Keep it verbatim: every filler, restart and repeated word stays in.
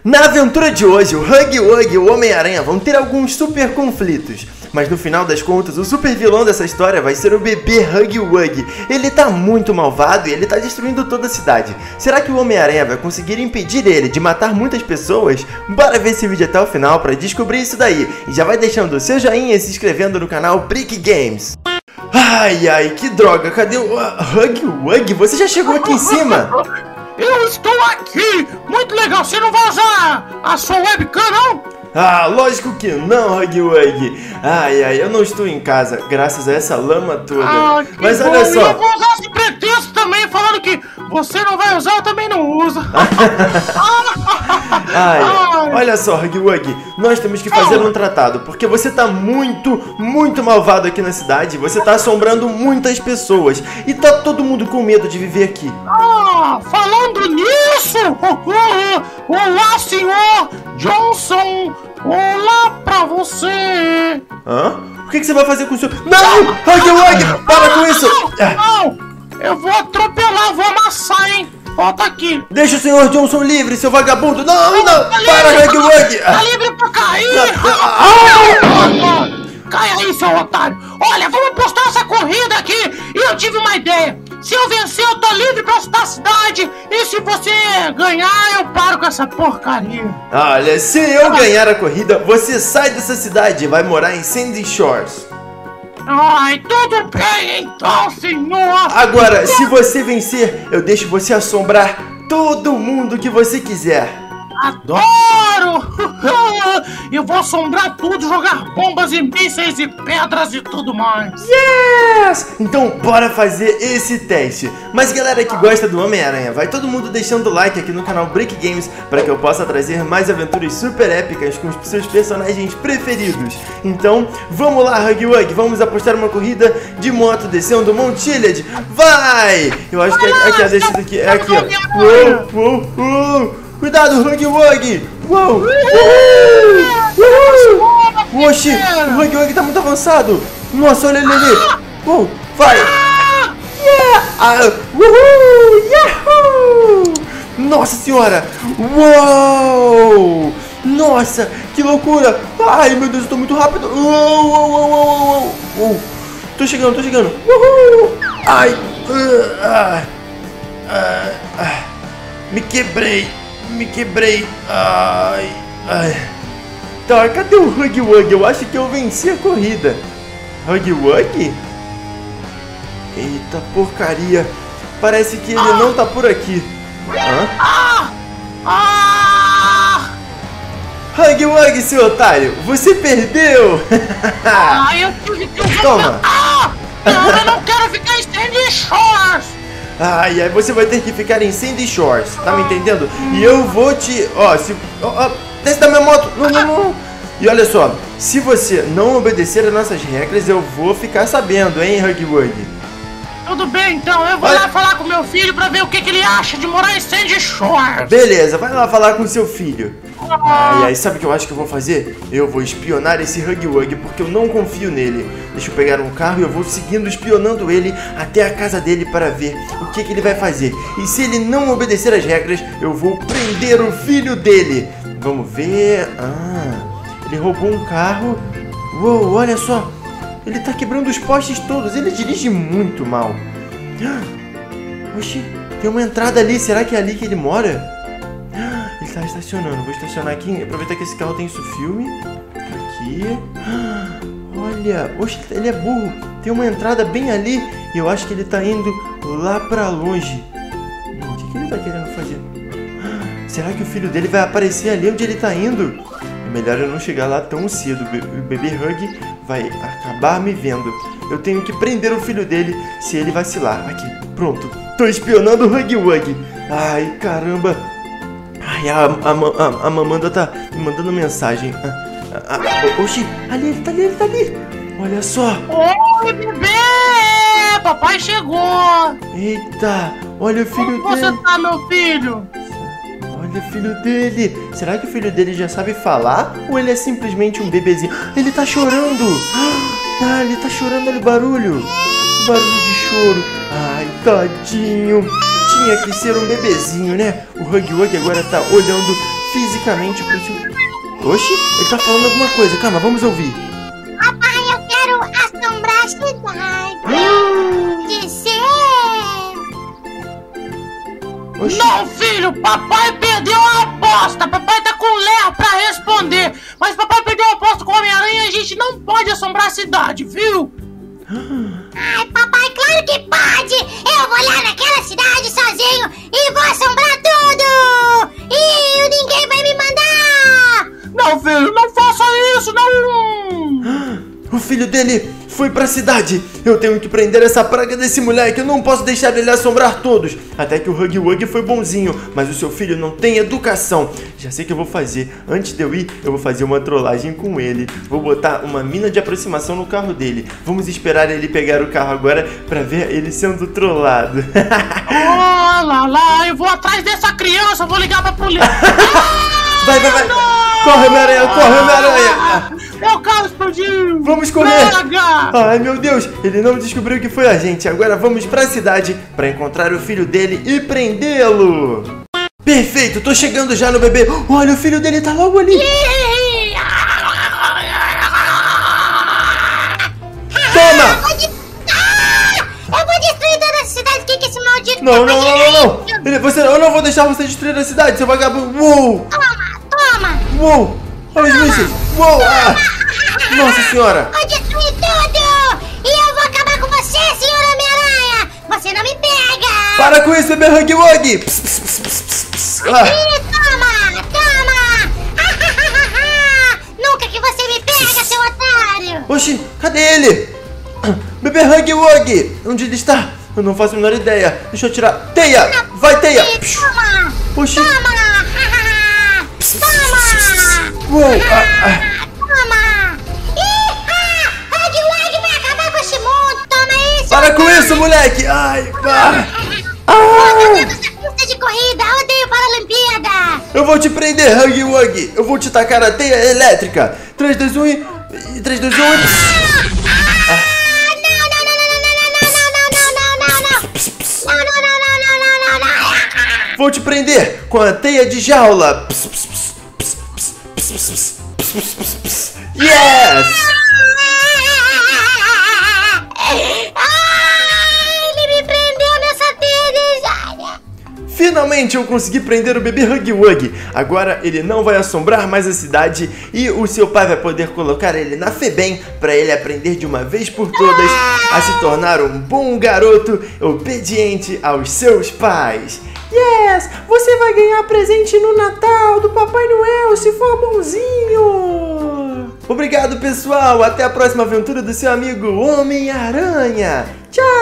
Na aventura de hoje, o Huggy Wuggy e o Homem-Aranha vão ter alguns super conflitos. Mas no final das contas, o super vilão dessa história vai ser o bebê Huggy Wuggy. Ele tá muito malvado e ele tá destruindo toda a cidade. Será que o Homem-Aranha vai conseguir impedir ele de matar muitas pessoas? Bora ver esse vídeo até o final pra descobrir isso daí. E já vai deixando o seu joinha e se inscrevendo no canal Brick Games. Ai, ai, que droga. Cadê o uh, Huggy Wuggy? Você já chegou aqui em cima? Eu estou aqui! Muito legal! Você não vai usar a sua webcam, não? Ah, lógico que não, Huggy Wuggy. Ai, ai, eu não estou em casa, graças a essa lama toda. Ah, mas bom. olha só. Eu vou usar esse pretexto também, falando que você não vai usar, eu também não uso. Ai, ai, olha só, Huggy Wuggy, nós temos que fazer um tratado, porque você tá muito, muito malvado aqui na cidade. Você tá assombrando muitas pessoas e tá todo mundo com medo de viver aqui. Ah, falando nisso, olá, senhor Johnson. Olá pra você! Hã? O que, que você vai fazer com o seu... Não! Huggy Wuggy! Para com isso! Não! Não! Eu vou atropelar, vou amassar, hein? Volta aqui! Deixa o senhor Johnson livre, seu vagabundo! Não, não! não. Tá Para, Huggy Wuggy! Tá livre pra cair! Cai aí, seu otário! Olha, vamos postar essa corrida aqui! E eu tive uma ideia! Se eu vencer, eu tô livre pra esta cidade! E se você ganhar, eu paro com essa porcaria! Olha, se eu ganhar a corrida, você sai dessa cidade e vai morar em Sandy Shores. Ai, tudo bem então, senhor! Agora, se você vencer, eu deixo você assombrar todo mundo que você quiser. Adoro! Eu vou assombrar tudo, jogar bombas e mísseis e pedras e tudo mais. Yes! Então bora fazer esse teste. Mas galera que gosta do Homem-Aranha, vai todo mundo deixando o like aqui no canal Brick Games para que eu possa trazer mais aventuras super épicas com os seus personagens preferidos. Então vamos lá, Huggy Wuggy, vamos apostar uma corrida de moto descendo o Mount Chiliad. Vai! Eu acho que é aqui a descida aqui, é aqui, ó. Uou, uou, uou. Cuidado, Huggy Wuggy! Uou! Uhul! Uhul! Oxi! O Huggy Wuggy tá muito avançado! Nossa, olha ele ali! Uou! Vai! Yeah! Ah, uhul! Yahoo! Nossa senhora! Uou! Nossa! Que loucura! Ai, meu Deus, eu tô muito rápido! Uou, uou, uou, uou, uou. Tô chegando, tô chegando! Uhul! Ai! Uh, ah, ah, ah. Me quebrei! Me quebrei. Ai, ai. Tá, cadê o Huggy Wuggy? Eu acho que eu venci a corrida. Huggy Wuggy? Eita porcaria. Parece que ele ah! não tá por aqui. Hã? Ah! Ah! Huggy Wuggy, seu otário, você perdeu. Ah, eu tive que usar. Toma. Ah! Não, eu não quero ficar em Sandy Shores. Ai, ai, você vai ter que ficar em Sandy Shores, tá me entendendo? E eu vou te... Ó, se... Ó, ó, desce da minha moto! Não, não, não! E olha só, se você não obedecer às nossas regras, eu vou ficar sabendo, hein, Huggy Wuggy? Tudo bem, então. Eu vou vai lá falar com meu filho pra ver o que, que ele acha de morar em Sandy Shores. Beleza, vai lá falar com seu filho. Ai, ai, sabe o que eu acho que eu vou fazer? Eu vou espionar esse Huggy Wuggy porque eu não confio nele. Deixa eu pegar um carro e eu vou seguindo, espionando ele até a casa dele para ver o que, que ele vai fazer. E se ele não obedecer às regras, eu vou prender o filho dele. Vamos ver... Ah, ele roubou um carro. Uou, olha só. Ele tá quebrando os postes todos. Ele dirige muito mal. Oxi, tem uma entrada ali. Será que é ali que ele mora? Ele tá estacionando. Vou estacionar aqui. Aproveitar que esse carro tem isso filme. Aqui. Olha. Oxe, ele é burro. Tem uma entrada bem ali. E eu acho que ele tá indo lá pra longe. O que, que ele tá querendo fazer? Será que o filho dele vai aparecer ali onde ele tá indo? É melhor eu não chegar lá tão cedo. O bebê Huggy vai acabar me vendo. Eu tenho que prender o filho dele se ele vacilar. Aqui, pronto. Tô espionando o Huggy Wuggy. Ai, caramba. Ai, a, a, a, a Mamanda tá me mandando mensagem. A, a, a, oxi, ali, ele tá ali, ele tá ali. Olha só. Oi, bebê! Papai chegou. Eita, olha o filho Como dele. você tá, meu filho? Olha o filho dele. Será que o filho dele já sabe falar? Ou ele é simplesmente um bebezinho? Ele tá chorando. Ah, ele tá chorando, olha o barulho. Barulho de choro. Ai, tadinho. Tinha que ser um bebezinho, né? O Huggy Wuggy agora tá olhando fisicamente pro seu... Oxi, ele tá falando alguma coisa. Calma, vamos ouvir. Papai, eu quero assombrar a cidade. De ser... Oxi. Não, filho, papai perdeu a aposta. Papai tá com o Léo pra responder. Mas papai perdeu a aposta com o Homem-Aranha e a gente não pode assombrar a cidade, viu? Ai, papai, claro que pode! Eu vou lá naquela cidade sozinho e vou assombrar tudo! E ninguém vai me mandar! Não, filho, não faça isso, não! O filho dele foi pra cidade. Eu tenho que prender essa praga desse moleque. Eu não posso deixar ele assombrar todos. Até que o Huggy Wuggy foi bonzinho, mas o seu filho não tem educação. Já sei o que eu vou fazer. Antes de eu ir, eu vou fazer uma trollagem com ele. Vou botar uma mina de aproximação no carro dele. Vamos esperar ele pegar o carro agora pra ver ele sendo trollado. Oh, lá, lá, eu vou atrás dessa criança, vou ligar pra polícia. Vai, vai, vai. Corre, Homem-Aranha, corre, Homem-Aranha. Meu carro explodiu. Vamos correr. Pega. Ai, meu Deus, ele não descobriu que foi a gente. Agora vamos pra cidade pra encontrar o filho dele e prendê-lo. Perfeito, tô chegando já no bebê. Olha, o filho dele tá logo ali. Toma. Eu vou, de... ah, eu vou destruir toda essa cidade aqui que esse maldito... Não, não, não, não, não. Ele, você, eu não vou deixar você destruir a cidade, seu vagabundo. Uou. Toma, toma. Uou. Olha os mísseis. Uou. Ah. Nossa senhora. Vou destruir tudo! E eu vou acabar com você, senhor Homem-Aranha! Você não me pega! Para com isso, bebê Huggy Wuggy. Pss, pss, pss, pss, pss, pss. Ah. Ih, toma! Toma! Nunca que você me pega, seu otário! Oxi, cadê ele? Bebê Huggy Wuggy. Onde ele está? Eu não faço a menor ideia. Deixa eu tirar. Teia! Vai, Teia! Ih, toma! Oxi. Toma! Toma! Uou. Ah, ah. Toma! Ih, Huggy Wuggy vai acabar com esse mundo! Toma isso! Para com isso, moleque! Ai, para! Eu Ah. odeio essa pista de corrida! Eu odeio Paralimpíada! Eu vou te prender, Huggy Wuggy! Eu vou te tacar a teia elétrica! três, dois, um e... três, dois, um e... Vou te prender com a teia de jaula! Ps, ps, ps, ps, ps, ps, ps, ps, ps, ps, ps. Yes! Ele me prendeu nessa teia de jaula! Finalmente eu consegui prender o bebê Huggy Wuggy. Agora ele não vai assombrar mais a cidade e o seu pai vai poder colocar ele na FEBEM para ele aprender de uma vez por todas a se tornar um bom garoto obediente aos seus pais. Yes! Você vai ganhar presente no Natal do Papai Noel se for bonzinho! Obrigado, pessoal! Até a próxima aventura do seu amigo Homem-Aranha! Tchau!